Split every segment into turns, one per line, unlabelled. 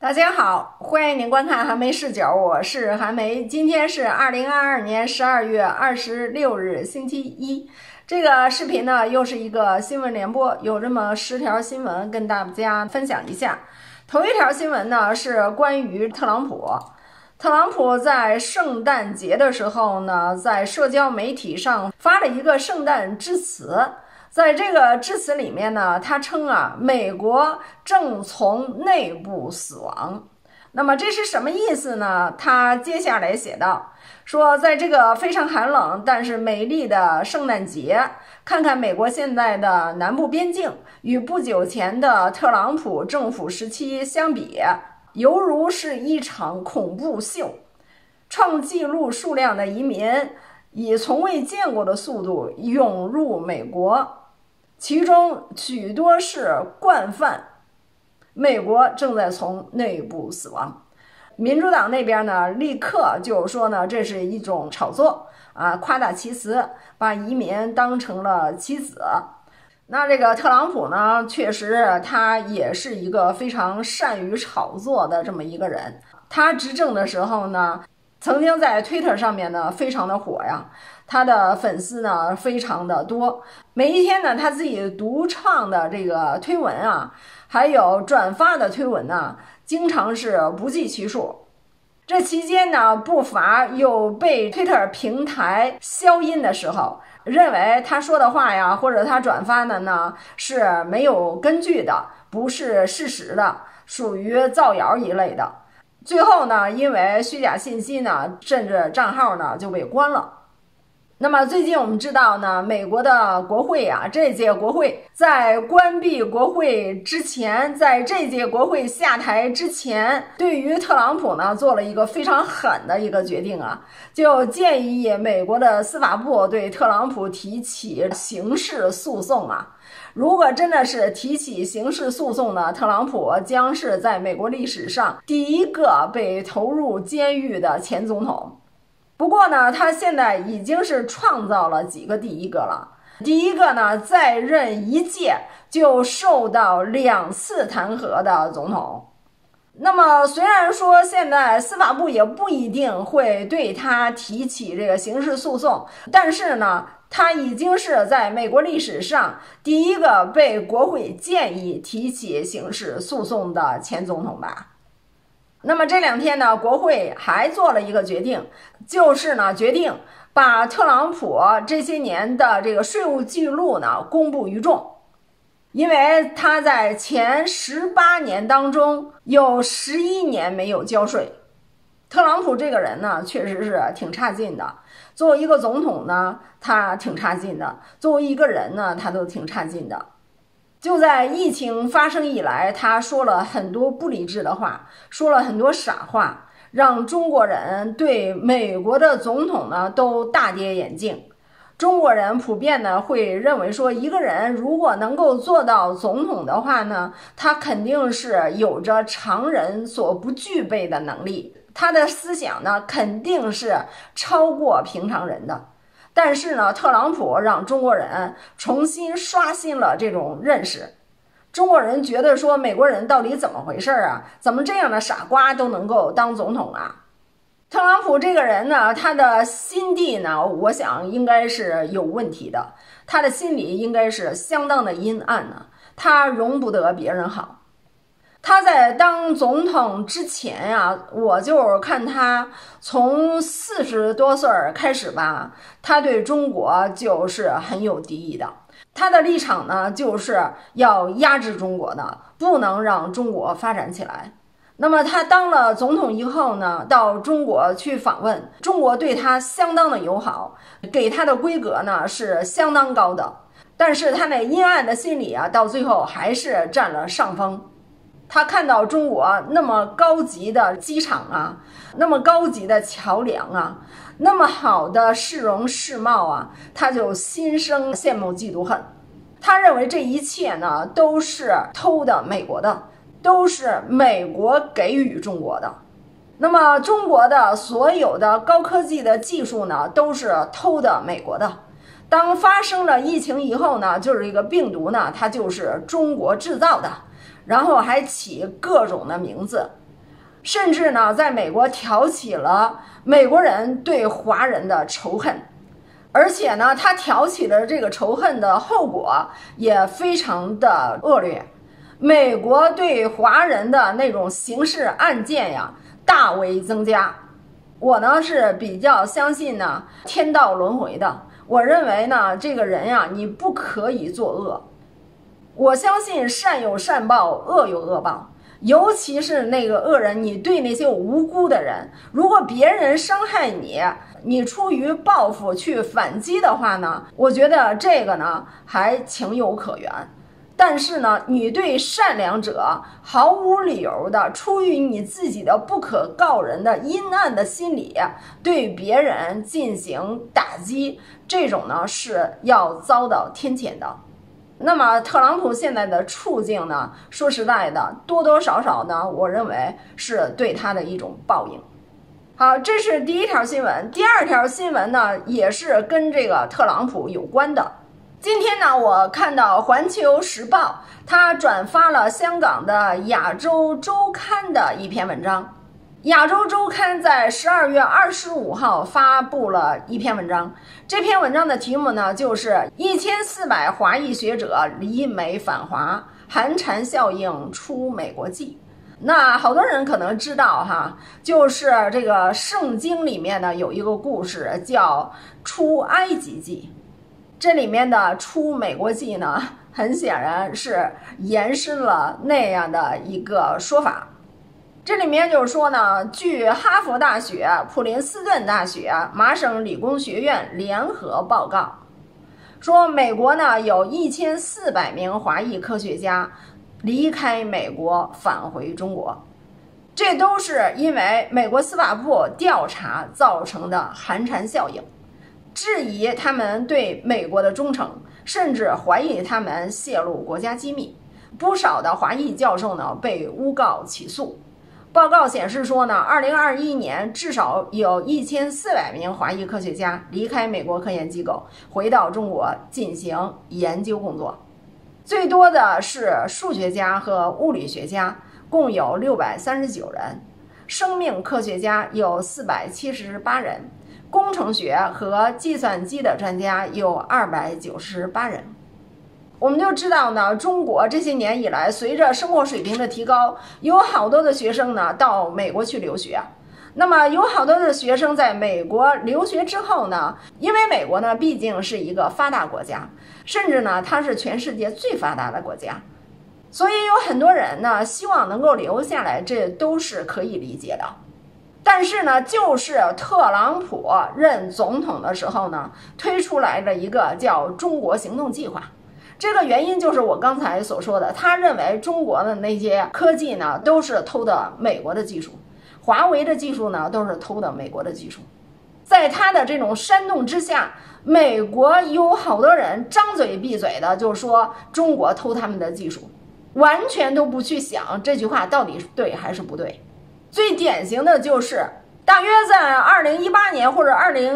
大家好，欢迎您观看韩梅视角，我是韩梅。今天是2022年12月26日，星期一。这个视频呢，又是一个新闻联播，有这么10条新闻跟大家分享一下。头一条新闻呢，是关于特朗普。特朗普在圣诞节的时候呢，在社交媒体上发了一个圣诞致辞。在这个致辞里面呢，他称美国正从内部死亡。那么这是什么意思呢？他接下来写道，说在这个非常寒冷但是美丽的圣诞节，看看美国现在的南部边境与不久前的特朗普政府时期相比，犹如是一场恐怖秀。创纪录数量的移民以从未见过的速度涌入美国，其中许多是惯犯。美国正在从内部死亡。民主党那边呢，立刻就说呢，这是一种炒作夸大其词，把移民当成了棋子。那这个特朗普呢，确实他也是一个非常善于炒作的这么一个人。他执政的时候呢，曾经在 Twitter 上面呢非常的火呀，他的粉丝呢非常的多，每一天呢他自己独创的这个推文还有转发的推文呢，经常是不计其数。这期间呢，不乏有被 Twitter 平台消音的时候，认为他说的话或者他转发的呢是没有根据的，不是事实的，属于造谣一类的。最后呢，因为虚假信息呢，甚至账号呢就被关了。那么最近我们知道呢，美国的国会这届国会在关闭国会之前，在这届国会下台之前，对于特朗普呢做了一个非常狠的一个决定就建议美国的司法部对特朗普提起刑事诉讼如果真的是提起刑事诉讼呢，特朗普将是在美国历史上第一个被投入监狱的前总统。不过呢，他现在已经是创造了几个第一个了。第一个呢，在任一届就受到2次弹劾的总统。那么虽然说现在司法部也不一定会对他提起这个刑事诉讼，但是呢，他已经是在美国历史上第一个被国会建议提起刑事诉讼的前总统吧。那么这2天呢，国会还做了一个决定，就是呢决定把特朗普这些年的这个税务记录呢公布于众，因为他在前18年当中有11年没有交税。特朗普这个人呢，确实是挺差劲的。作为一个总统呢，他挺差劲的；作为一个人呢，他都挺差劲的。就在疫情发生以来，他说了很多不理智的话，说了很多傻话，让中国人对美国的总统呢都大跌眼镜。中国人普遍呢会认为说，一个人如果能够做到总统的话呢，他肯定是有着常人所不具备的能力，他的思想呢肯定是超过平常人的。但是呢，特朗普让中国人重新刷新了这种认识。中国人觉得说，美国人到底怎么回事怎么这样的傻瓜都能够当总统特朗普这个人呢，他的心地呢，我想应该是有问题的，他的心理应该是相当的阴暗他容不得别人好。他在当总统之前我就看他从40多岁开始吧，他对中国就是很有敌意的。他的立场呢，就是要压制中国的，不能让中国发展起来。那么他当了总统以后呢，到中国去访问，中国对他相当的友好，给他的规格呢是相当高的。但是他那阴暗的心理到最后还是占了上风。他看到中国那么高级的机场那么高级的桥梁那么好的市容市貌他就心生羡慕嫉妒恨。他认为这一切呢都是偷的美国的，都是美国给予中国的。那么中国的所有的高科技的技术呢都是偷的美国的。当发生了疫情以后呢，就是这个病毒呢它就是中国制造的，然后还起各种的名字。 甚至呢在美国挑起了美国人对华人的仇恨，而且呢他挑起的这个仇恨的后果也非常的恶劣，美国对华人的那种刑事案件呀大为增加。我呢是比较相信呢天道轮回的，我认为呢这个人呀你不可以作恶，我相信善有善报，恶有恶报，尤其是那个恶人，你对那些无辜的人，如果别人伤害你，你出于报复去反击的话呢，我觉得这个呢还情有可原。但是呢，你对善良者毫无理由的，出于你自己的不可告人的阴暗的心理，对别人进行打击，这种呢是要遭到天谴的。那么特朗普现在的处境呢，说实在的，多多少少呢，我认为是对他的一种报应。好，这是第一条新闻。第二条新闻呢，也是跟这个特朗普有关的。今天呢，我看到《环球时报》他转发了香港的《亚洲周刊》的一篇文章。《亚洲周刊》在12月25号发布了一篇文章，这篇文章的题目呢就是1400华裔学者离美返华，寒蝉效应出美国记。那好多人可能知道哈，就是这个圣经里面呢有一个故事叫出埃及记，这里面的出美国记呢，很显然是延伸了那样的一个说法。这里面就是说呢，据哈佛大学、普林斯顿大学、麻省理工学院联合报告，说美国呢有1400名华裔科学家离开美国返回中国，这都是因为美国司法部调查造成的寒蝉效应，质疑他们对美国的忠诚，甚至怀疑他们泄露国家机密。不少的华裔教授呢被诬告起诉。报告显示说呢，2021年至少有1400名华裔科学家离开美国科研机构，回到中国进行研究工作。最多的是数学家和物理学家，共有639人；生命科学家有478人；工程学和计算机的专家有298人。我们就知道呢，中国这些年以来，随着生活水平的提高，有好多的学生呢到美国去留学。那么有好多的学生在美国留学之后呢，因为美国呢毕竟是一个发达国家，甚至呢它是全世界最发达的国家，所以有很多人呢希望能够留下来，这都是可以理解的。但是呢，就是特朗普任总统的时候呢，推出来了一个叫中国行动计划。这个原因就是我刚才所说的，他认为中国的那些科技呢都是偷的美国的技术，华为的技术呢都是偷的美国的技术。在他的这种煽动之下，美国有好多人张嘴闭嘴的就说中国偷他们的技术，完全都不去想这句话到底对还是不对。最典型的就是大约在2018年或者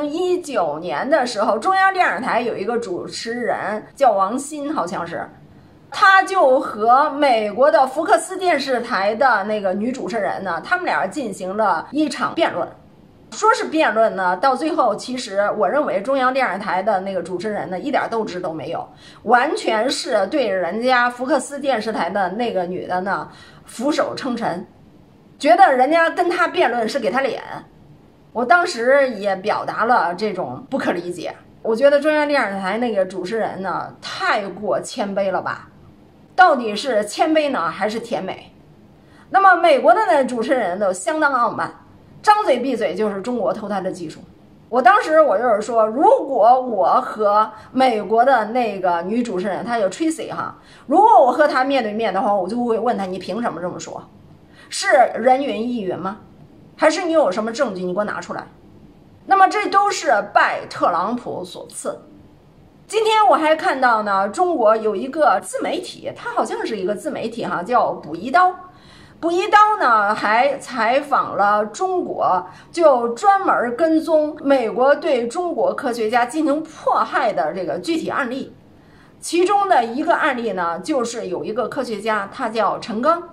2019年的时候，中央电视台有一个主持人叫王鑫，好像是，他就和美国的福克斯电视台的那个女主持人呢，他们俩进行了一场辩论。说是辩论呢，到最后其实我认为中央电视台的那个主持人呢，一点斗志都没有，完全是对人家福克斯电视台的那个女的呢俯首称臣，觉得人家跟他辩论是给他脸。我当时也表达了这种不可理解，我觉得中央电视台那个主持人呢太过谦卑了吧，到底是谦卑呢还是甜美？那么美国的那主持人都相当傲慢，张嘴闭嘴就是中国偷他的技术。我当时我就是说，如果我和美国的那个女主持人，她叫 Tracy 哈，如果我和她面对面的话，我就会问她，你凭什么这么说？是人云亦云吗？还是你有什么证据你给我拿出来？那么这都是拜特朗普所赐。今天我还看到呢，中国有一个自媒体，它好像是一个自媒体哈，叫捕一刀。捕一刀呢还采访了中国，就专门跟踪美国对中国科学家进行迫害的这个具体案例。其中的一个案例呢，就是有一个科学家，他叫陈刚。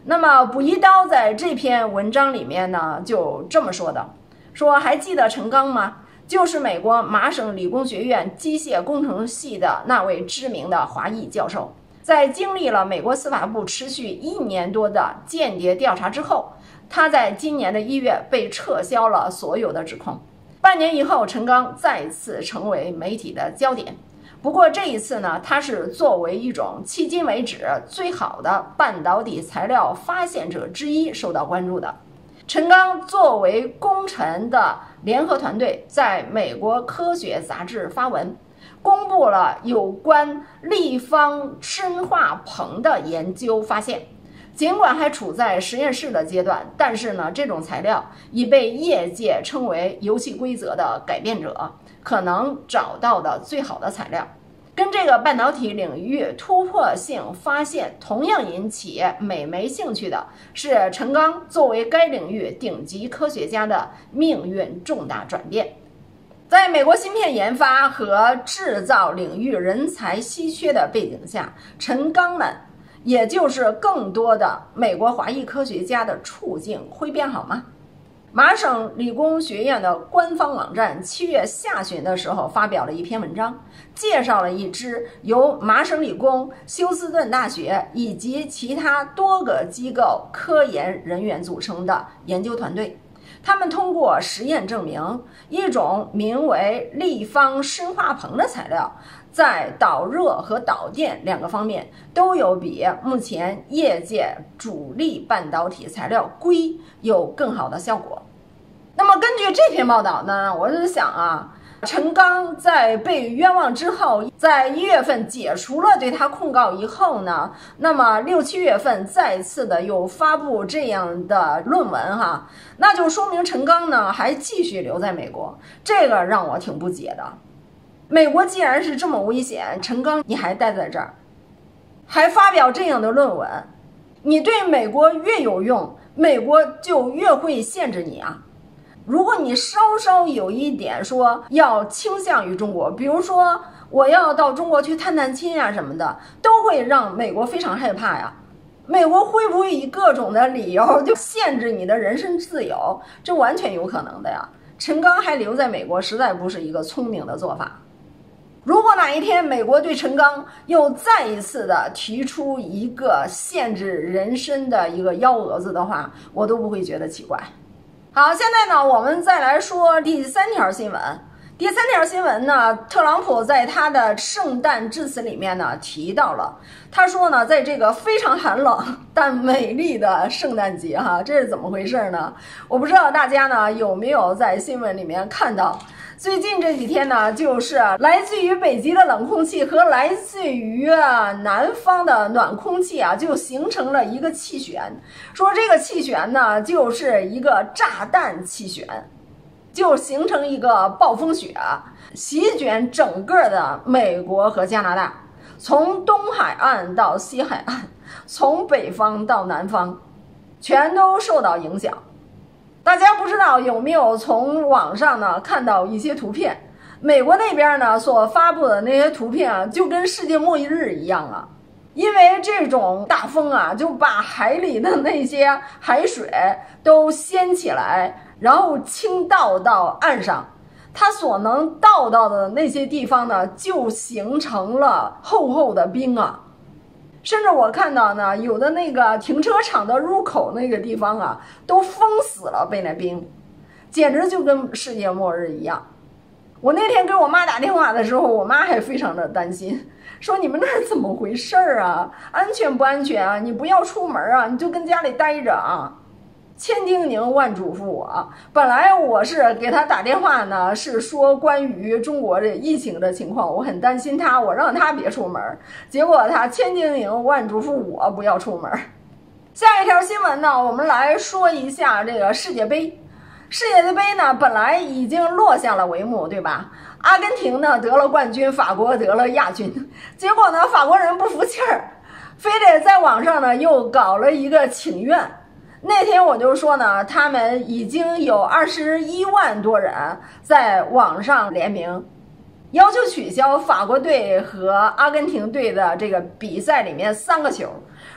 那么卜一刀在这篇文章里面呢，就这么说的，说还记得陈刚吗？就是美国麻省理工学院机械工程系的那位知名的华裔教授。在经历了美国司法部持续1年多的间谍调查之后，他在今年的1月被撤销了所有的指控。半年以后，陈刚再次成为媒体的焦点。不过这一次呢，他是作为一种迄今为止最好的半导体材料发现者之一受到关注的。陈刚作为功臣的联合团队在美国科学杂志发文，公布了有关立方砷化硼的研究发现。尽管还处在实验室的阶段，但是呢，这种材料已被业界称为游戏规则的改变者，可能找到的最好的材料。跟这个半导体领域突破性发现同样引起美媒兴趣的是陈刚作为该领域顶级科学家的命运重大转变。在美国芯片研发和制造领域人才稀缺的背景下，陈刚们也就是更多的美国华裔科学家的处境会变好吗？麻省理工学院的官方网站7月下旬的时候发表了一篇文章，介绍了一支由麻省理工、休斯顿大学以及其他多个机构科研人员组成的研究团队。他们通过实验证明，一种名为立方砷化硼的材料在导热和导电2个方面都有比目前业界主力半导体材料硅有更好的效果。那么根据这篇报道呢，我是想啊，陈刚在被冤枉之后，在1月份解除了对他控告以后呢，那么6、7月份再次的又发布这样的论文哈，那就说明陈刚呢还继续留在美国，这个让我挺不解的。美国既然是这么危险，陈刚你还待在这儿，还发表这样的论文，你对美国越有用，美国就越会限制你啊。如果你稍稍有一点说要倾向于中国，比如说我要到中国去探探亲啊什么的，都会让美国非常害怕呀。美国会不会以各种的理由就限制你的人身自由？这完全有可能的呀。陈刚还留在美国实在不是一个聪明的做法。如果哪一天美国对陈刚又再一次的提出一个限制人身的一个幺蛾子的话，我都不会觉得奇怪。好，现在呢，我们再来说第3条新闻。第3条新闻呢，特朗普在他的圣诞致辞里面呢提到了，他说呢，在这个非常寒冷但美丽的圣诞节哈，这是怎么回事呢？我不知道大家呢有没有在新闻里面看到。最近这几天呢，就是来自于北极的冷空气和来自于南方的暖空气啊，就形成了一个气旋。说这个气旋呢，就是一个炸弹气旋，就形成一个暴风雪，席卷整个的美国和加拿大，从东海岸到西海岸，从北方到南方，全都受到影响。大家不知道有没有从网上呢看到一些图片，美国那边呢所发布的那些图片啊，就跟世界末日一样啊。因为这种大风啊，就把海里的那些海水都掀起来，然后倾倒到岸上，它所能倒到的那些地方呢，就形成了厚厚的冰啊。甚至我看到呢，有的那个停车场的入口那个地方啊，都封死了，被那冰，简直就跟世界末日一样。我那天给我妈打电话的时候，我妈还非常的担心，说你们那儿怎么回事啊？安全不安全啊？你不要出门啊，你就跟家里待着啊。千叮咛万嘱咐我，本来我是给他打电话呢，是说关于中国的疫情的情况，我很担心他，我让他别出门，结果他千叮咛万嘱咐我不要出门。下一条新闻呢，我们来说一下这个世界杯。世界杯呢，本来已经落下了帷幕，对吧？阿根廷呢得了冠军，法国得了亚军，结果呢，法国人不服气儿，非得在网上呢又搞了一个请愿。那天我就说呢，他们已经有21万多人在网上联名，要求取消法国队和阿根廷队的这个比赛里面3个球，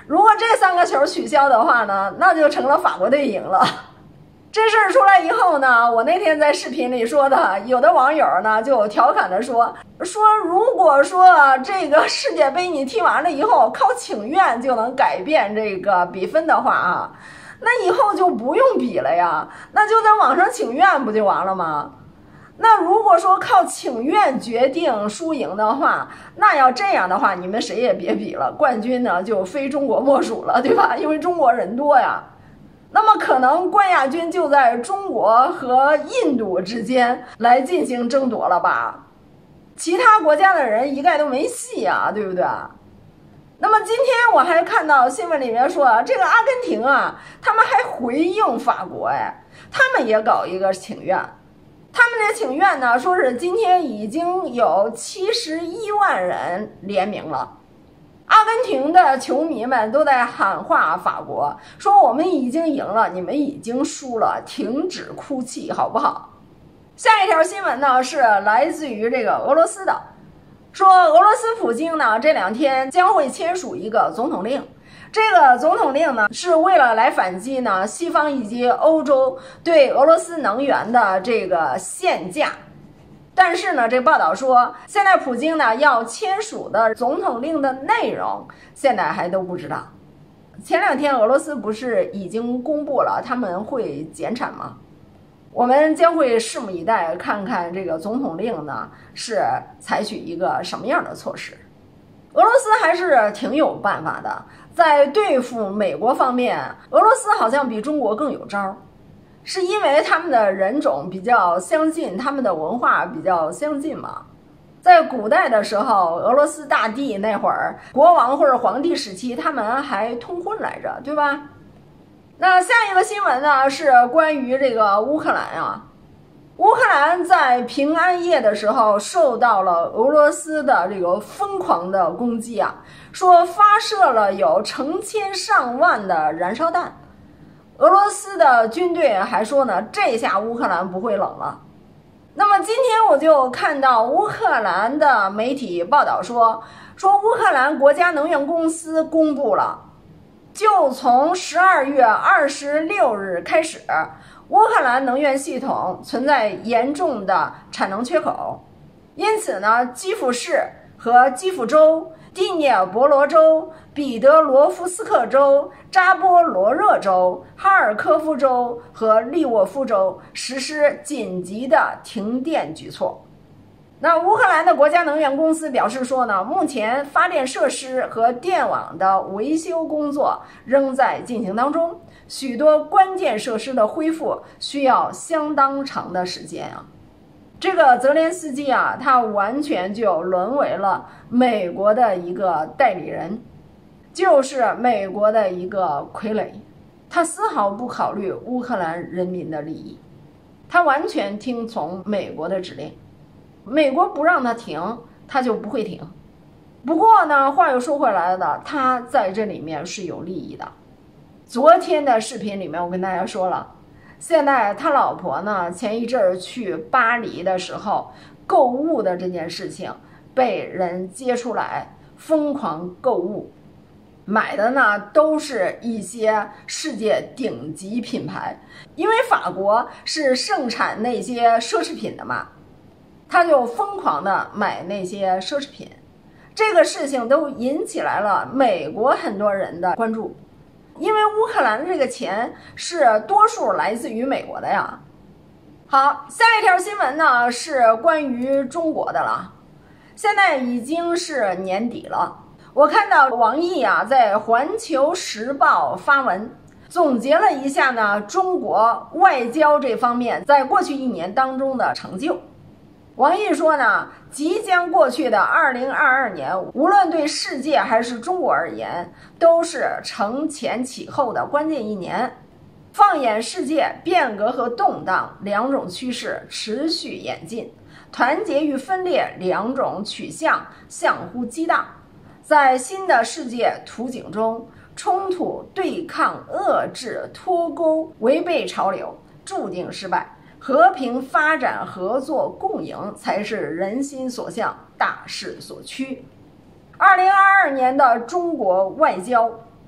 如果这3个球取消的话呢，那就成了法国队赢了。这事儿出来以后呢，我那天在视频里说的，有的网友呢就调侃的说，如果说这个世界杯你踢完了以后靠请愿就能改变这个比分的话啊，那以后就不用比了呀，那就在网上请愿不就完了吗？那如果说靠请愿决定输赢的话，那要这样的话，你们谁也别比了，冠军呢就非中国莫属了，对吧？因为中国人多呀。那么可能冠亚军就在中国和印度之间来进行争夺了吧？其他国家的人一概都没戏啊，对不对？那么今天我还看到新闻里面说，这个阿根廷啊，他们还回应法国，他们也搞一个请愿。他们这请愿呢，说是今天已经有71万人联名了。阿根廷的球迷们都在喊话法国，说我们已经赢了，你们已经输了，停止哭泣好不好？下一条新闻呢是来自于这个俄罗斯的，说俄罗斯普京呢这2天将会签署一个总统令，这个总统令呢是为了来反击呢西方以及欧洲对俄罗斯能源的这个限价。但是呢，这报道说，现在普京呢要签署的总统令的内容，现在还都不知道。前2天俄罗斯不是已经公布了他们会减产吗？我们将会拭目以待，看看这个总统令呢是采取一个什么样的措施。俄罗斯还是挺有办法的，在对付美国方面，俄罗斯好像比中国更有招。是因为他们的人种比较相近，他们的文化比较相近嘛。在古代的时候，俄罗斯大帝那会儿，国王或者皇帝时期，他们还通婚来着，对吧？那下一个新闻呢，是关于这个乌克兰啊。乌克兰在平安夜的时候受到了俄罗斯的这个疯狂的攻击啊，说发射了有成千上万的燃烧弹。俄罗斯的军队还说呢，这下乌克兰不会冷了。那么今天我就看到乌克兰的媒体报道说乌克兰国家能源公司公布了，就从12月26日开始，乌克兰能源系统存在严重的产能缺口，因此呢，基辅市和基辅州、第聂伯罗州、彼得罗夫斯克州、扎波罗热州、哈尔科夫州和利沃夫州实施紧急的停电举措。那乌克兰的国家能源公司表示说呢，目前发电设施和电网的维修工作仍在进行当中，许多关键设施的恢复需要相当长的时间啊。这个泽连斯基啊，他完全就沦为了美国的一个代理人，就是美国的一个傀儡，他丝毫不考虑乌克兰人民的利益，他完全听从美国的指令，美国不让他停，他就不会停。不过呢，话又说回来了，他在这里面是有利益的。昨天的视频里面我跟大家说了，现在他老婆呢，前一阵儿去巴黎的时候购物的这件事情被人揭出来，疯狂购物，买的呢都是一些世界顶级品牌，因为法国是盛产那些奢侈品的嘛，他就疯狂的买那些奢侈品，这个事情都引起来了美国很多人的关注。因为乌克兰的这个钱是多数来自于美国的呀。好，下一条新闻呢是关于中国的了。现在已经是年底了，我看到王毅啊在《环球时报》发文，总结了一下呢中国外交这方面在过去1年当中的成就。王毅说呢，即将过去的2022年，无论对世界还是中国而言，都是承前启后的关键1年。放眼世界，变革和动荡2种趋势持续演进，团结与分裂2种取向相互激荡。在新的世界图景中，冲突、对抗、遏制、脱钩、违背潮流，注定失败。和平发展、合作共赢才是人心所向、大势所趋。2022年的中国外交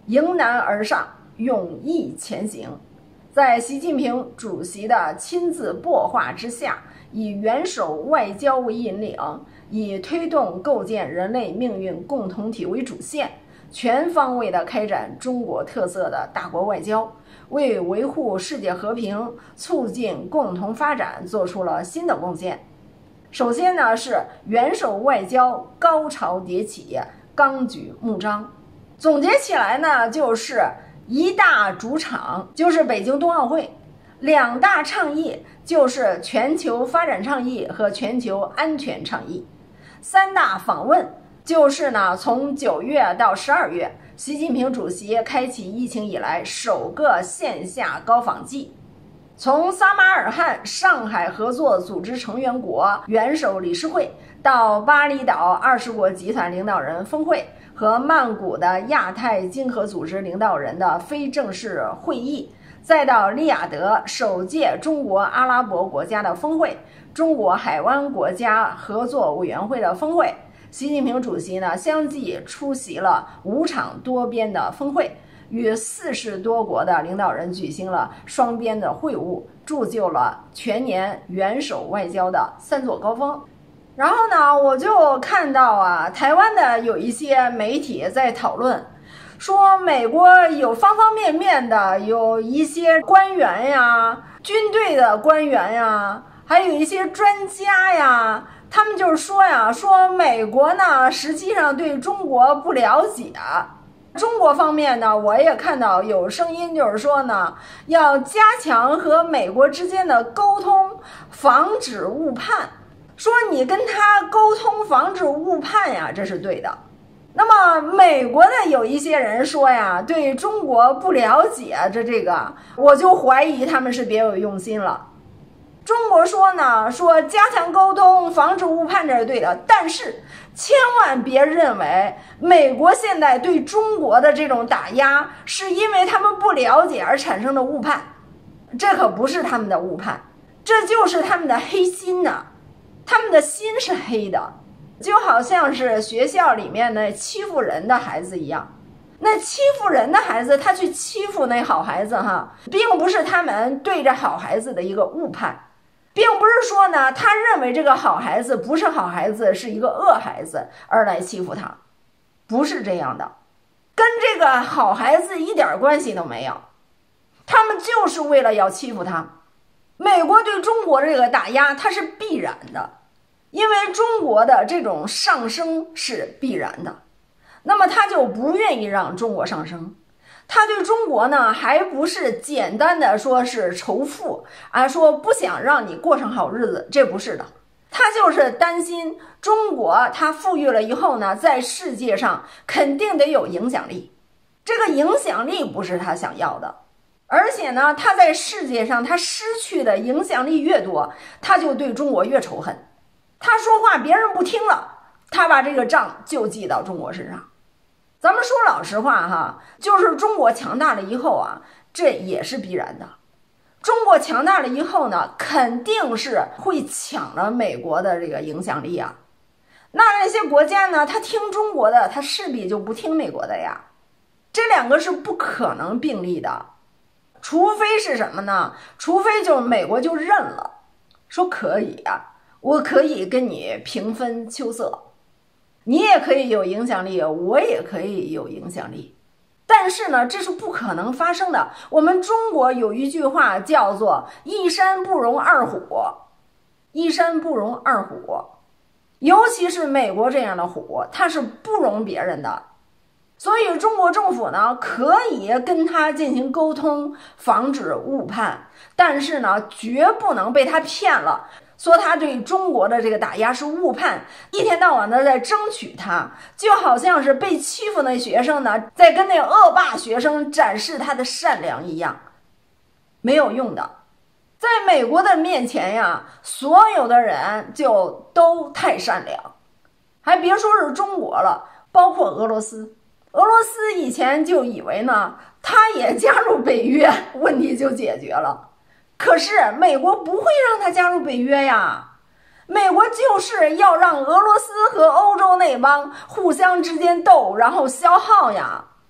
迎难而上，勇毅前行。在习近平主席的亲自擘画之下，以元首外交为引领，以推动构建人类命运共同体为主线，全方位地开展中国特色的大国外交，为维护世界和平、促进共同发展做出了新的贡献。首先呢，是元首外交高潮迭起，纲举目张。总结起来呢，就是一大主场就是北京冬奥会，两大倡议就是全球发展倡议和全球安全倡议，三大访问就是呢，从9月到12月，习近平主席开启疫情以来首个线下高访季。从撒马尔罕上海合作组织成员国元首理事会，到巴厘岛20国集团领导人峰会和曼谷的亚太经合组织领导人的非正式会议，再到利雅得首届中国阿拉伯国家的峰会、中国海湾国家合作委员会的峰会，习近平主席呢相继出席了5场多边的峰会，与40多国的领导人举行了双边的会晤，铸就了全年元首外交的3座高峰。然后呢，我就看到啊，台湾的有一些媒体在讨论，说美国有方方面面的，有一些官员呀、军队的官员呀，还有一些专家呀，他们就是说呀，说美国呢实际上对中国不了解。中国方面呢，我也看到有声音就是说呢，要加强和美国之间的沟通，防止误判。说你跟他沟通，防止误判呀，这是对的。那么美国的有一些人说呀，对中国不了解，这个我就怀疑他们是别有用心了。中国说呢，说加强沟通，防止误判，这是对的，但是千万别认为美国现在对中国的这种打压是因为他们不了解而产生的误判，这可不是他们的误判，这就是他们的黑心呢。他们的心是黑的，就好像是学校里面那欺负人的孩子一样。那欺负人的孩子，他去欺负那好孩子哈，并不是他们对着好孩子的一个误判，并不是说呢，他认为这个好孩子不是好孩子，是一个恶孩子而来欺负他，不是这样的，跟这个好孩子一点关系都没有，他们就是为了要欺负他。美国对中国这个打压，它是必然的，因为中国的这种上升是必然的，那么他就不愿意让中国上升。他对中国呢，还不是简单的说是仇富啊，说不想让你过上好日子，这不是的。他就是担心中国他富裕了以后呢，在世界上肯定得有影响力，这个影响力不是他想要的。而且呢，他在世界上他失去的影响力越多，他就对中国越仇恨。他说话别人不听了，他把这个账就记到中国身上。咱们说老实话哈，就是中国强大了以后啊，这也是必然的。中国强大了以后呢，肯定是会抢了美国的这个影响力啊。那些国家呢，他听中国的，他势必就不听美国的呀。这两个是不可能并立的，除非是什么呢？除非就是美国就认了，说可以啊，我可以跟你平分秋色。你也可以有影响力，我也可以有影响力，但是呢，这是不可能发生的。我们中国有一句话叫做一山不容二虎，一山不容二虎，尤其是美国这样的虎，它是不容别人的。所以中国政府呢，可以跟他进行沟通，防止误判，但是呢，绝不能被他骗了，说他对中国的这个打压是误判，一天到晚的在争取他，就好像是被欺负那学生呢，在跟那恶霸学生展示他的善良一样，没有用的。在美国的面前呀，所有的人就都太善良，还别说是中国了，包括俄罗斯。俄罗斯以前就以为呢，他也加入北约，问题就解决了。可是美国不会让他加入北约呀，美国就是要让俄罗斯和欧洲那帮互相之间斗，然后消耗呀。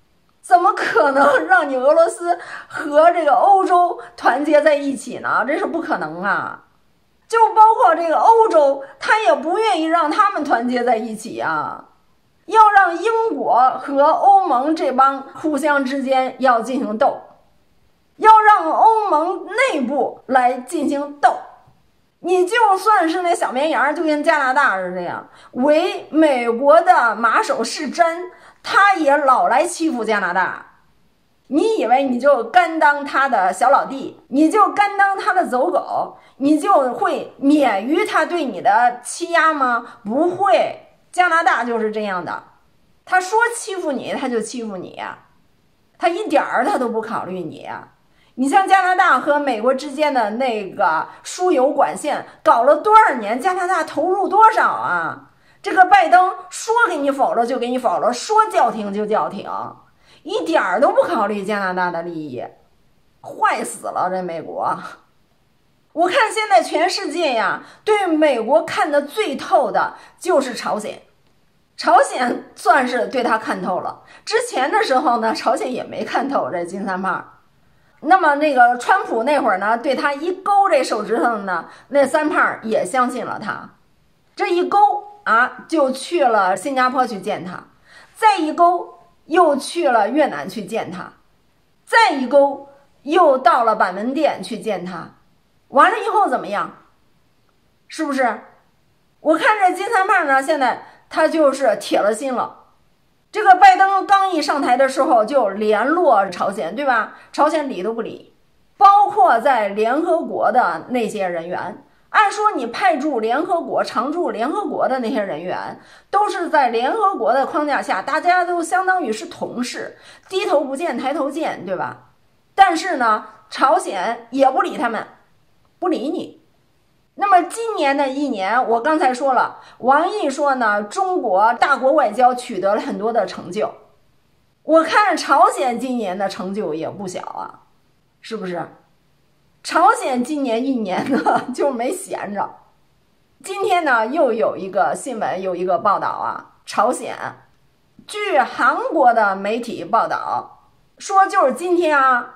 怎么可能让你俄罗斯和这个欧洲团结在一起呢？这是不可能啊！就包括这个欧洲，他也不愿意让他们团结在一起啊，要让英国和欧盟这帮互相之间要进行斗，要让欧盟内部来进行斗。你就算是那小绵羊，就跟加拿大是这样，为美国的马首是瞻，他也老来欺负加拿大。你以为你就甘当他的小老弟，你就甘当他的走狗，你就会免于他对你的欺压吗？不会，加拿大就是这样的，他说欺负你他就欺负你呀，他一点儿他都不考虑你呀。你像加拿大和美国之间的那个输油管线搞了多少年，加拿大投入多少啊？这个拜登说给你否了就给你否了，说叫停就叫停，一点儿都不考虑加拿大的利益，坏死了这美国。我看现在全世界呀，对美国看得最透的就是朝鲜。朝鲜算是对他看透了，之前的时候呢，朝鲜也没看透这金三胖。那么那个川普那会儿呢，对他一勾这手指头呢，那三胖也相信了他，这一勾啊，就去了新加坡去见他，再一勾又去了越南去见他，再一勾又到了板门店去见他，完了以后怎么样？是不是？我看这金三胖呢，现在他就是铁了心了。这个拜登刚一上台的时候就联络朝鲜，对吧？朝鲜理都不理，包括在联合国的那些人员，按说你派驻联合国、常驻联合国的那些人员，都是在联合国的框架下，大家都相当于是同事，低头不见抬头见，对吧？但是呢，朝鲜也不理他们，不理你。那么今年的一年，我刚才说了，王毅说呢，中国大国外交取得了很多的成就。我看朝鲜今年的成就也不小啊，是不是？朝鲜今年一年呢就没闲着。今天呢又有一个新闻，有一个报道啊，朝鲜据韩国的媒体报道说，就是今天啊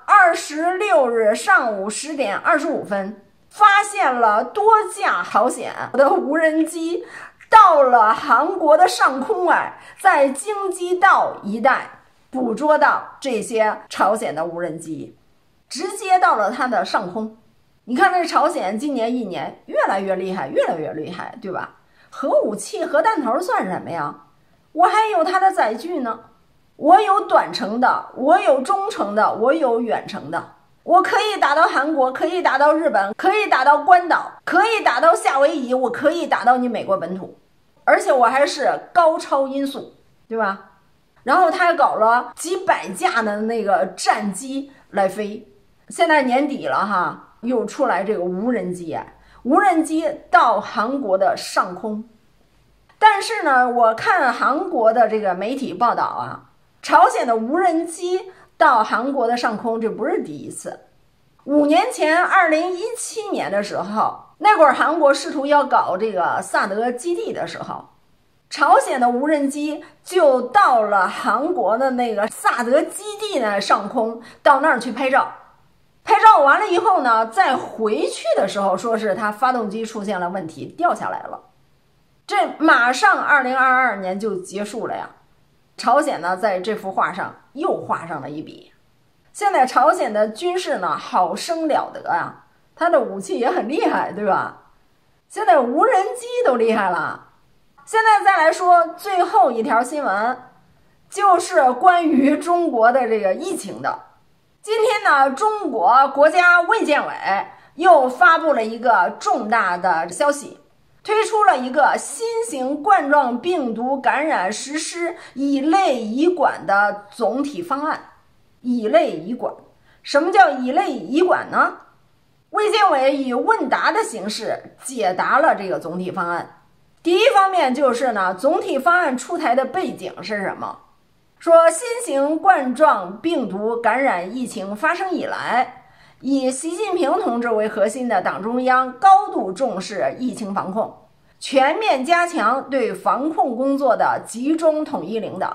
，26日上午10点25分。发现了多架朝鲜的无人机到了韩国的上空外，在京畿道一带捕捉到这些朝鲜的无人机，直接到了它的上空。你看这朝鲜今年一年越来越厉害，越来越厉害，对吧？核武器、核弹头算什么呀？我还有它的载具呢，我有短程的，我有中程的，我有远程的。我可以打到韩国，可以打到日本，可以打到关岛，可以打到夏威夷，我可以打到你美国本土，而且我还是高超音速，对吧？然后他还搞了几百架的那个战机来飞。现在年底了哈，又出来这个无人机，无人机到韩国的上空。但是呢，我看韩国的这个媒体报道啊，朝鲜的无人机到韩国的上空，这不是第一次。5年前2017年的时候，那会儿韩国试图要搞这个萨德基地的时候，朝鲜的无人机就到了韩国的那个萨德基地的上空，到那儿去拍照。拍照完了以后呢，再回去的时候说是它发动机出现了问题，掉下来了。这马上2022年就结束了呀。朝鲜呢，在这幅画上又画上了一笔。现在朝鲜的军事呢，好生了得啊，它的武器也很厉害，对吧？现在无人机都厉害了。现在再来说最后一条新闻，就是关于中国的这个疫情的。今天呢，中国国家卫健委又发布了一个重大的消息，推出了一个新型冠状病毒感染实施乙类乙管的总体方案。乙类乙管，什么叫乙类乙管呢？卫健委以问答的形式解答了这个总体方案。第一方面就是呢，总体方案出台的背景是什么？说新型冠状病毒感染疫情发生以来，以习近平同志为核心的党中央高度重视疫情防控，全面加强对防控工作的集中统一领导，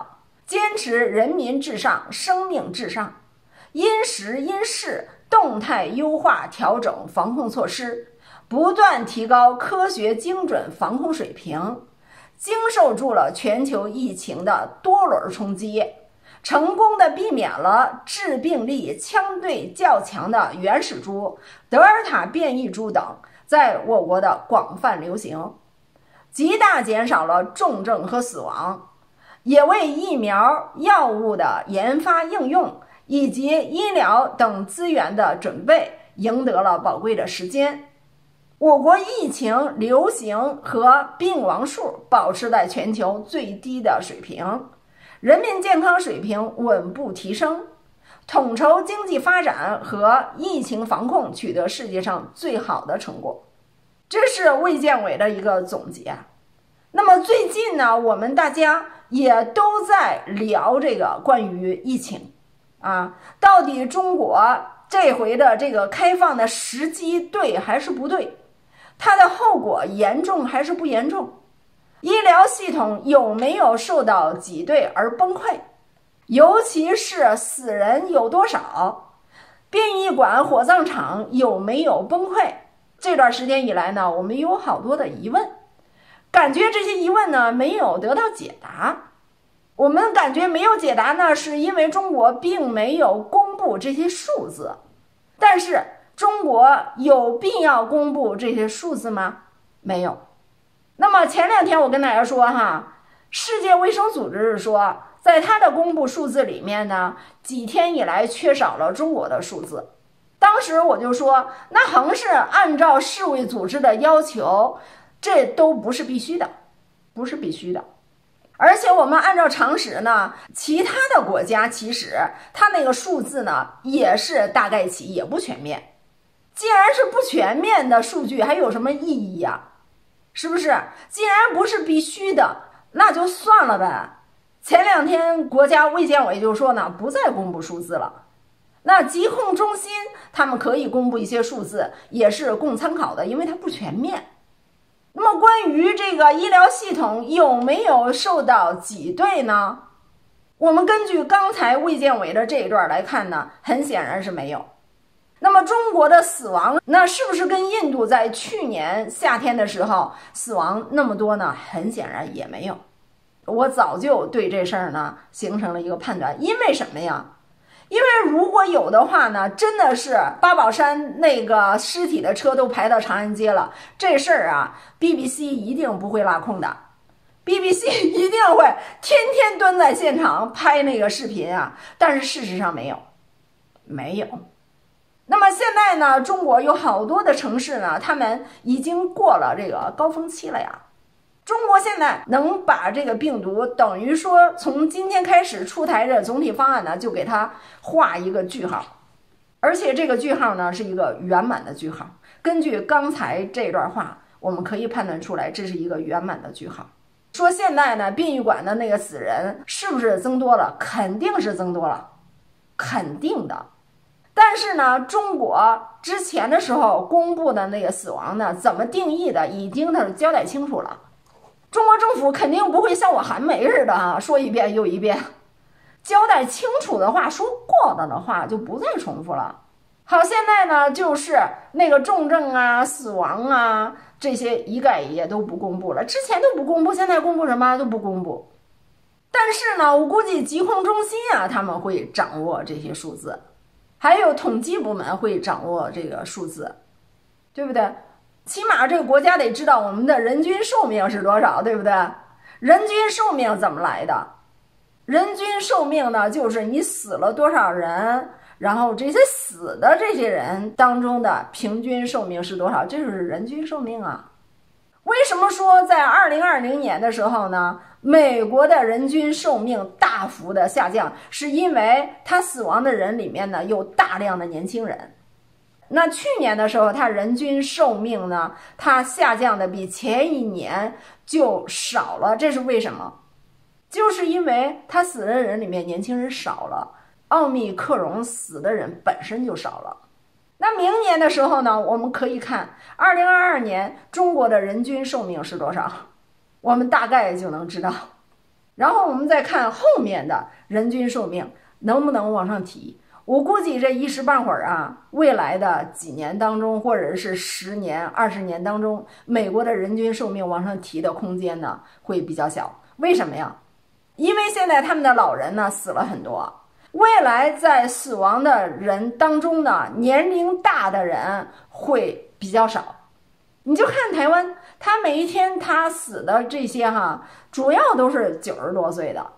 坚持人民至上、生命至上，因时因势动态优化调整防控措施，不断提高科学精准防控水平，经受住了全球疫情的多轮冲击，成功的避免了致病力相对较强的原始株、德尔塔变异株等在我国的广泛流行，极大减少了重症和死亡，也为疫苗、药物的研发应用以及医疗等资源的准备赢得了宝贵的时间。我国疫情流行和病亡数保持在全球最低的水平，人民健康水平稳步提升，统筹经济发展和疫情防控取得世界上最好的成果。这是卫健委的一个总结。那么最近呢，我们大家也都在聊这个关于疫情到底中国这回的这个开放的时机对还是不对？它的后果严重还是不严重？医疗系统有没有受到挤兑而崩溃？尤其是死人有多少？殡仪馆、火葬场有没有崩溃？这段时间以来呢，我们有好多的疑问，感觉这些疑问呢没有得到解答。我们感觉没有解答呢，是因为中国并没有公布这些数字。但是中国有必要公布这些数字吗？没有。那么前两天我跟大家说世界卫生组织说，在它的公布数字里面呢，几天以来缺少了中国的数字。当时我就说，那横是按照世卫组织的要求，这都不是必须的，不是必须的。而且我们按照常识呢，其他的国家其实它那个数字呢也是大概齐，也不全面。既然是不全面的数据，还有什么意义呀？是不是？既然不是必须的，那就算了呗。前两天国家卫健委就说呢，不再公布数字了。那疾控中心他们可以公布一些数字，也是供参考的，因为它不全面。那么关于这个医疗系统有没有受到挤兑呢？我们根据刚才卫健委的这一段来看呢，很显然是没有。那么中国的死亡，那是不是跟印度在去年夏天的时候死亡那么多呢？很显然也没有。我早就对这事儿呢形成了一个判断，因为什么呀？因为如果有的话呢，真的是八宝山那个尸体的车都排到长安街了，这事儿BBC 一定不会落空的。BBC 一定会天天蹲在现场拍那个视频但是事实上没有。那么现在呢，中国有好多的城市呢，他们已经过了这个高峰期了呀。中国现在能把这个病毒等于说从今天开始出台的总体方案呢，就给它画一个句号，而且这个句号呢是一个圆满的句号。根据刚才这段话，我们可以判断出来，这是一个圆满的句号。说现在呢，殡仪馆的那个死人是不是增多了？肯定是增多了，肯定的。但是呢，中国之前的时候公布的那个死亡呢，怎么定义的，已经是交代清楚了。中国政府肯定不会像我韩梅似的说一遍又一遍，交代清楚的话，说过了的话就不再重复了。好，现在呢就是那个重症死亡这些一概也都不公布了，之前都不公布，现在公布什么都不公布。但是呢，我估计疾控中心他们会掌握这些数字，还有统计部门会掌握这个数字，对不对？起码这个国家得知道我们的人均寿命是多少，对不对？人均寿命怎么来的？人均寿命呢，就是你死了多少人，然后这些死的这些人当中的平均寿命是多少，这就是人均寿命啊。为什么说在2020年的时候呢，美国的人均寿命大幅的下降，是因为他死亡的人里面呢有大量的年轻人。那去年的时候，它人均寿命呢，它下降的比前一年就少了，这是为什么？就是因为它死的人里面年轻人少了，奥密克戎死的人本身就少了。那明年的时候呢，我们可以看2022年中国的人均寿命是多少，我们大概就能知道。 然后我们再看后面的人均寿命能不能往上提。我估计这一时半会儿啊，未来的几年当中，或者是10年、20年当中，美国的人均寿命往上提的空间呢会比较小。为什么呀？因为现在他们的老人呢死了很多，未来在死亡的人当中呢，年龄大的人会比较少。你就看台湾，他每一天他死的这些主要都是90多岁的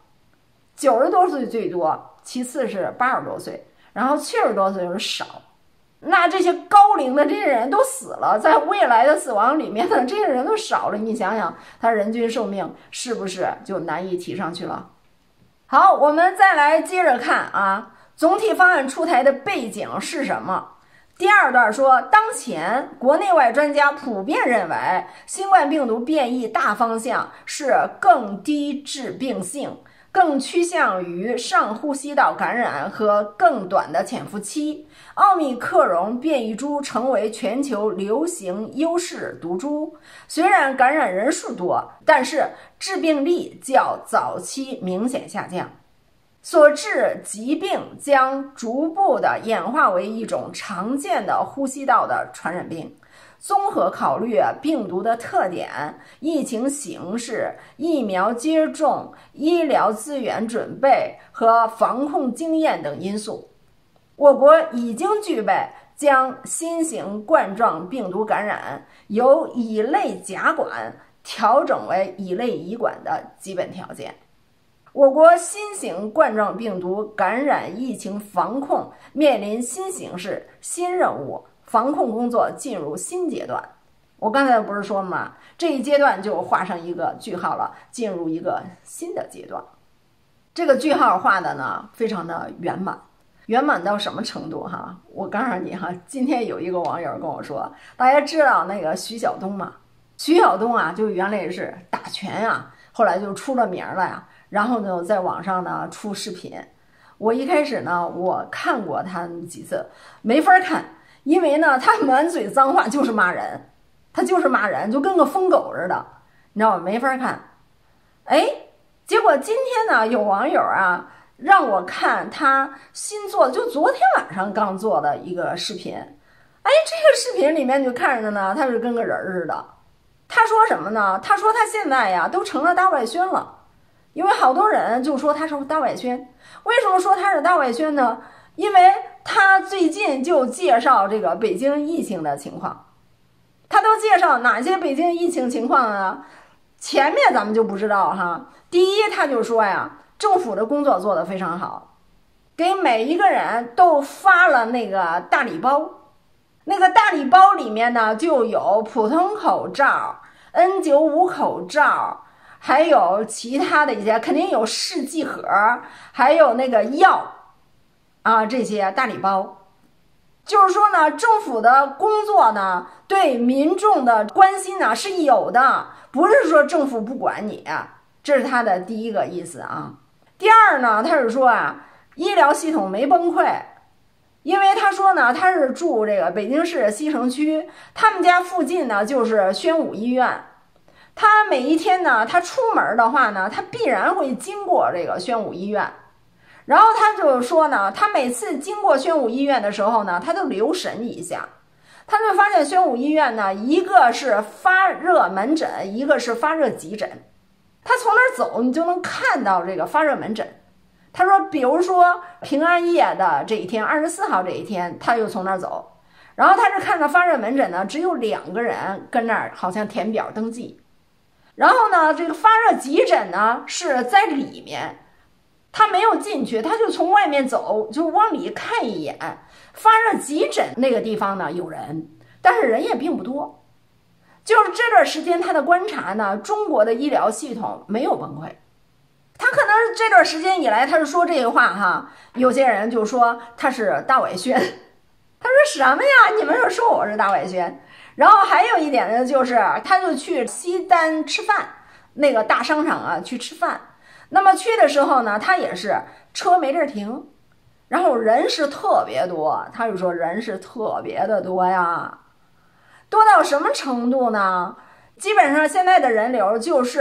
，90多岁最多，其次是80多岁，然后70多岁就是少。那这些高龄的这些人都死了，在未来的死亡里面呢，这些人都少了，你想想他人均寿命是不是就难以提上去了？好，我们再来接着看啊，总体方案出台的背景是什么？第二段说，当前国内外专家普遍认为，新冠病毒变异大方向是更低致病性，更趋向于上呼吸道感染和更短的潜伏期。奥密克戎变异株成为全球流行优势毒株，虽然感染人数多，但是致病力较早期明显下降，所致疾病将逐步的演化为一种常见的呼吸道的传染病。综合考虑病毒的特点、疫情形势、疫苗接种、医疗资源准备和防控经验等因素，我国已经具备将新型冠状病毒感染由乙类甲管调整为乙类乙管的基本条件。我国新型冠状病毒感染疫情防控面临新形势、新任务，防控工作进入新阶段。我刚才不是说吗？这一阶段就画上一个句号了，进入一个新的阶段。这个句号画的呢，非常的圆满。圆满到什么程度哈？我告诉你哈，今天有一个网友跟我说，大家知道那个徐晓东吗？徐晓东啊，就原来是打拳啊，后来就出了名了呀，然后呢，在网上呢出视频。我一开始呢，我看过他几次，没法看，因为呢，他满嘴脏话，就是骂人，他就是骂人，就跟个疯狗似的，你知道吗？没法看。哎，结果今天呢，有网友啊，让我看他新做的，就昨天晚上刚做的一个视频。哎，这个视频里面就看着呢，他是跟个人似的。他说什么呢？他说他现在呀都成了大外宣了，因为好多人就说他是大外宣。为什么说他是大外宣呢？因为他最近就介绍这个北京疫情的情况，他都介绍哪些北京疫情情况呢？前面咱们就不知道哈。第一，他就说呀，政府的工作做得非常好，给每一个人都发了那个大礼包。那个大礼包里面呢，就有普通口罩、N95 口罩，还有其他的一些，肯定有试剂盒，还有那个药啊，这些大礼包。就是说呢，政府的工作呢，对民众的关心呢是有的，不是说政府不管你，这是他的第一个意思啊。第二呢，他是说啊，医疗系统没崩溃。因为他说呢，他是住这个北京市西城区，他们家附近呢就是宣武医院。他每一天呢，他出门的话呢，他必然会经过这个宣武医院。然后他就说呢，他每次经过宣武医院的时候呢，他都留神一下。他就发现宣武医院呢，一个是发热门诊，一个是发热急诊。他从那儿走，你就能看到这个发热门诊。他说，比如说平安夜的这一天，24号这一天，他又从那儿走，然后他是看到发热门诊呢，只有2个人跟那儿好像填表登记，然后呢，这个发热急诊呢是在里面，他没有进去，他就从外面走，就往里看一眼。发热急诊那个地方呢有人，但是人也并不多。就是这段时间他的观察呢，中国的医疗系统没有崩溃。他可能是这段时间以来，他是说这个话哈，有些人就说他是大外宣。他说什么呀？你们就说我是大外宣。然后还有一点呢，就是他就去西单吃饭，那个大商场啊去吃饭。那么去的时候呢，他也是车没地儿停，然后人是特别多。他就说人是特别的多呀，多到什么程度呢？基本上现在的人流就是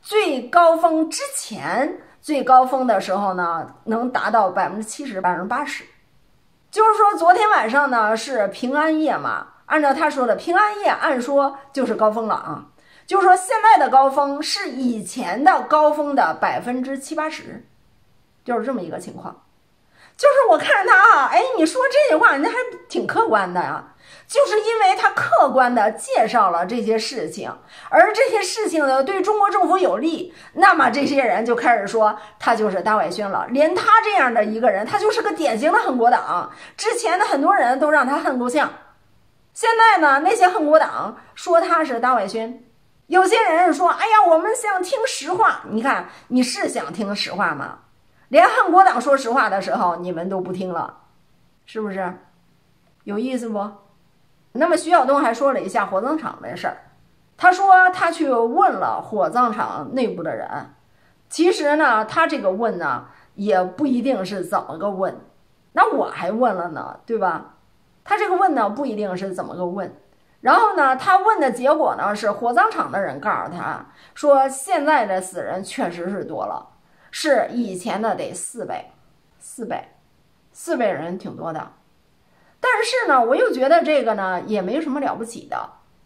最高峰之前，最高峰的时候呢，能达到70%、80%。就是说，昨天晚上呢是平安夜嘛，按照他说的平安夜，按说就是高峰了啊。就是说，现在的高峰是以前的高峰的70%、80%，就是这么一个情况。就是我看着他啊，你说这句话，人家还挺客观的呀。就是因为他客观的介绍了这些事情，而这些事情呢对中国政府有利，那么这些人就开始说他就是大外宣了。连他这样的一个人，他就是个典型的恨国党。之前的很多人都让他恨够呛，现在呢，那些恨国党说他是大外宣。有些人说，哎呀，我们想听实话。你看，你是想听实话吗？连恨国党说实话的时候，你们都不听了，是不是？有意思不？那么徐晓东还说了一下火葬场的事儿，他说他去问了火葬场内部的人，其实呢，他这个问呢，也不一定是怎么个问，那我还问了呢，对吧？他这个问呢，不一定是怎么个问。然后呢，他问的结果呢，是火葬场的人告诉他说，现在的死人确实是多了，是以前的得4倍，4倍人挺多的。但是呢，我又觉得这个呢也没什么了不起的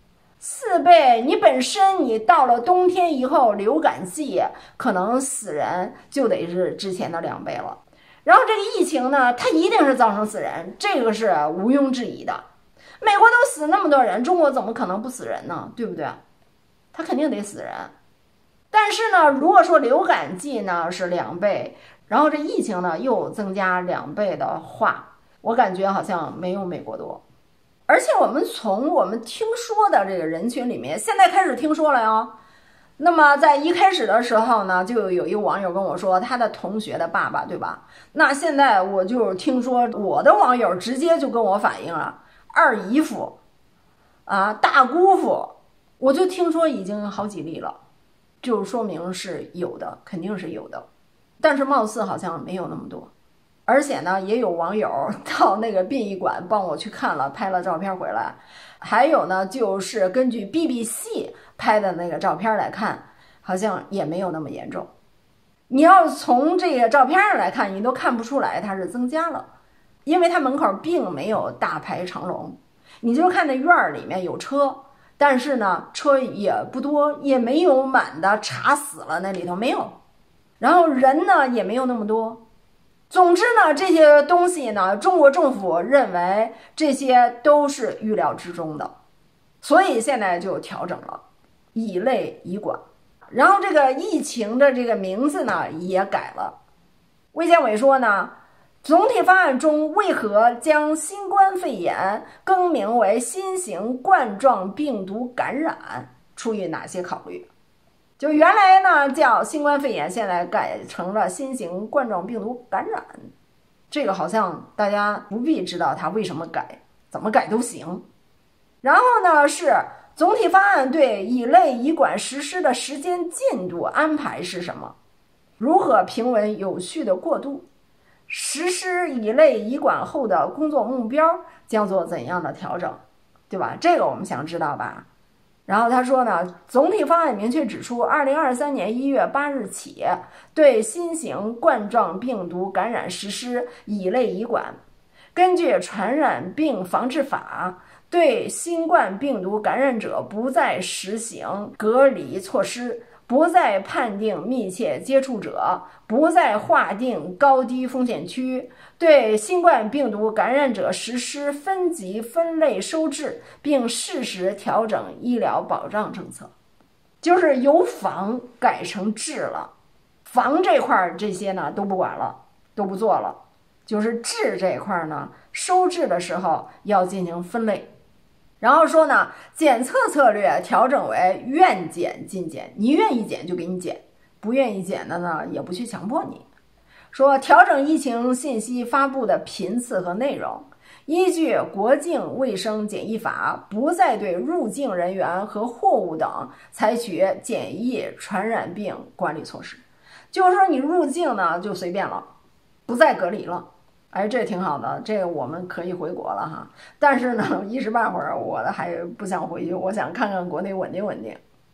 ，4倍，你本身你到了冬天以后，流感季可能死人就得是之前的2倍了。然后这个疫情呢，它一定是造成死人，这个是毋庸置疑的。美国都死那么多人，中国怎么可能不死人呢？对不对？他肯定得死人。但是呢，如果说流感季呢是2倍，然后这疫情呢又增加2倍的话，我感觉好像没有美国多。而且我们从我们听说的这个人群里面，现在开始听说了哟。那么在一开始的时候呢，就有一个网友跟我说他的同学的爸爸，对吧？那现在我就听说我的网友直接就跟我反映了，二姨夫啊，大姑父，我就听说已经好几例了，就说明是有的，肯定是有的，但是貌似好像没有那么多。而且呢，也有网友到那个殡仪馆帮我去看了，拍了照片回来。还有呢，就是根据 BBC 拍的那个照片来看，好像也没有那么严重。你要从这个照片上来看，你都看不出来它是增加了，因为它门口并没有大排长龙。你就看那院里面有车，但是呢，车也不多，也没有满的查死了，那里头没有。然后人呢也没有那么多。总之呢，这些东西呢，中国政府认为这些都是预料之中的，所以现在就调整了，以类以管。然后这个疫情的这个名字呢也改了。卫健委说呢，总体方案中为何将新冠肺炎更名为新型冠状病毒感染，出于哪些考虑？就原来呢叫新冠肺炎，现在改成了新型冠状病毒感染。这个好像大家不必知道它为什么改，怎么改都行。然后呢是总体方案对以类以管实施的时间进度安排是什么？如何平稳有序的过渡？实施以类以管后的工作目标将做怎样的调整？对吧？这个我们想知道吧。然后他说呢，总体方案明确指出，2023年1月8日起，对新型冠状病毒感染实施以类以管。根据《传染病防治法》，对新冠病毒感染者不再实行隔离措施，不再判定密切接触者，不再划定高低风险区，对新冠病毒感染者实施分级分类收治，并适时调整医疗保障政策。就是由防改成治了，防这块这些呢都不管了，都不做了，就是治这块呢，收治的时候要进行分类。然后说呢，检测策略调整为愿检尽检，你愿意检就给你检，不愿意检的呢也不去强迫你。说调整疫情信息发布的频次和内容，依据国境卫生检疫法，不再对入境人员和货物等采取检疫传染病管理措施。就是说你入境呢就随便了，不再隔离了。哎，这挺好的，这个我们可以回国了哈。但是呢，一时半会儿我还不想回去，我想看看国内稳定稳定。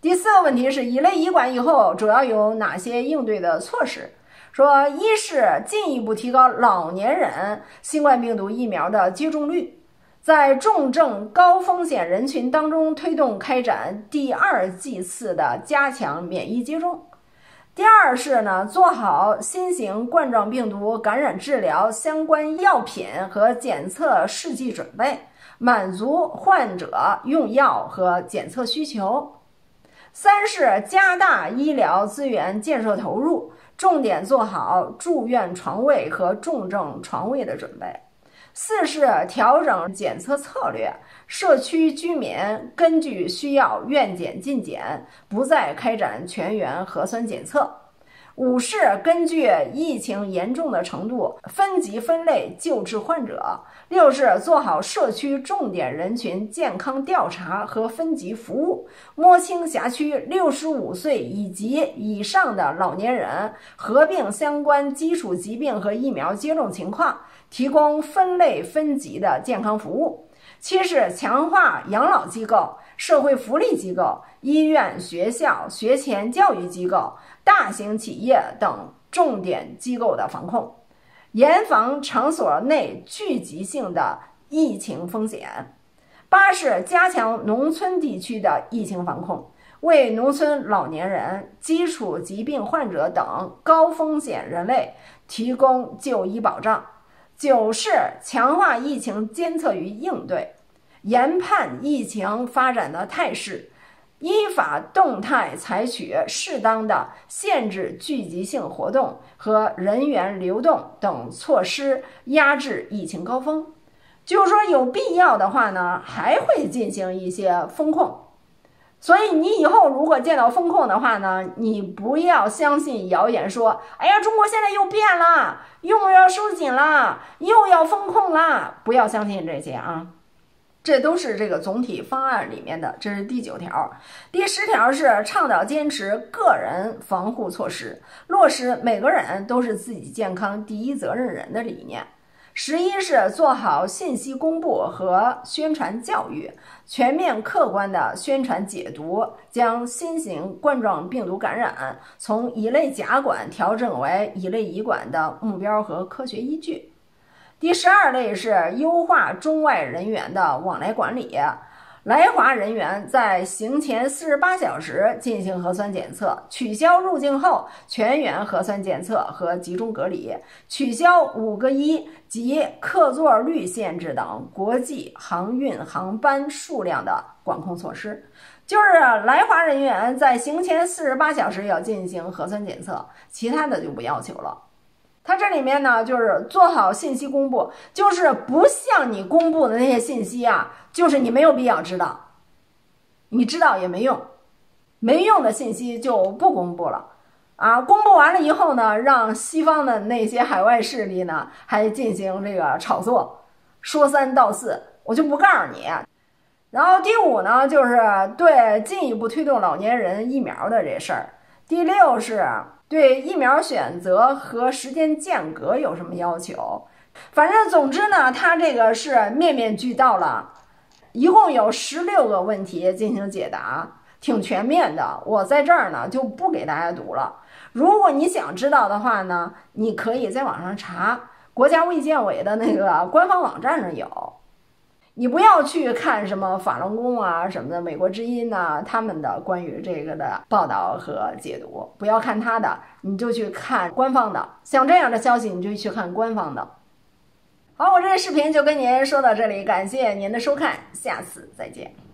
第4个问题是乙类乙管以后主要有哪些应对的措施？说一是进一步提高老年人新冠病毒疫苗的接种率，在重症高风险人群当中推动开展第2剂次的加强免疫接种。第2是呢，做好新型冠状病毒感染治疗相关药品和检测试剂准备，满足患者用药和检测需求。3是加大医疗资源建设投入，重点做好住院床位和重症床位的准备。4是调整检测策略，社区居民根据需要愿检尽检，不再开展全员核酸检测。5是根据疫情严重的程度分级分类救治患者。6是做好社区重点人群健康调查和分级服务，摸清辖区65岁以及以上的老年人合并相关基础疾病和疫苗接种情况，提供分类分级的健康服务。7是强化养老机构、社会福利机构、医院、学校、学前教育机构、大型企业等重点机构的防控，严防场所内聚集性的疫情风险。8是加强农村地区的疫情防控，为农村老年人、基础疾病患者等高风险人类提供就医保障。9是强化疫情监测与应对，研判疫情发展的态势，依法动态采取适当的限制聚集性活动和人员流动等措施，压制疫情高峰。就是说有必要的话呢，还会进行一些风控。所以你以后如果见到风控的话呢，你不要相信谣言说，哎呀，中国现在又变了，又要收紧了，又要风控了，不要相信这些啊。这都是这个总体方案里面的，这是第9条。第10条是倡导坚持个人防护措施，落实每个人都是自己健康第一责任人的理念。11是做好信息公布和宣传教育，全面客观的宣传解读，将新型冠状病毒感染从乙类甲管调整为乙类乙管的目标和科学依据。第12类是优化中外人员的往来管理，来华人员在行前48小时进行核酸检测，取消入境后全员核酸检测和集中隔离，取消5个1及客座率限制等国际航运航班数量的管控措施。就是来华人员在行前48小时要进行核酸检测，其他的就不要求了。它这里面呢，就是做好信息公布，就是不像你公布的那些信息啊，就是你没有必要知道，你知道也没用，没用的信息就不公布了啊。公布完了以后呢，让西方的那些海外势力呢，还进行这个炒作，说3道4，我就不告诉你。然后第5呢，就是对进一步推动老年人疫苗的这事儿。第6是对疫苗选择和时间间隔有什么要求？反正总之呢，它这个是面面俱到了，一共有16个问题进行解答，挺全面的。我在这儿呢就不给大家读了。如果你想知道的话呢，你可以在网上查，国家卫健委的那个官方网站上有。你不要去看什么法轮功啊什么的，美国之音啊，他们的关于这个的报道和解读，不要看他的，你就去看官方的。像这样的消息，你就去看官方的。好，我这个视频就跟您说到这里，感谢您的收看，下次再见。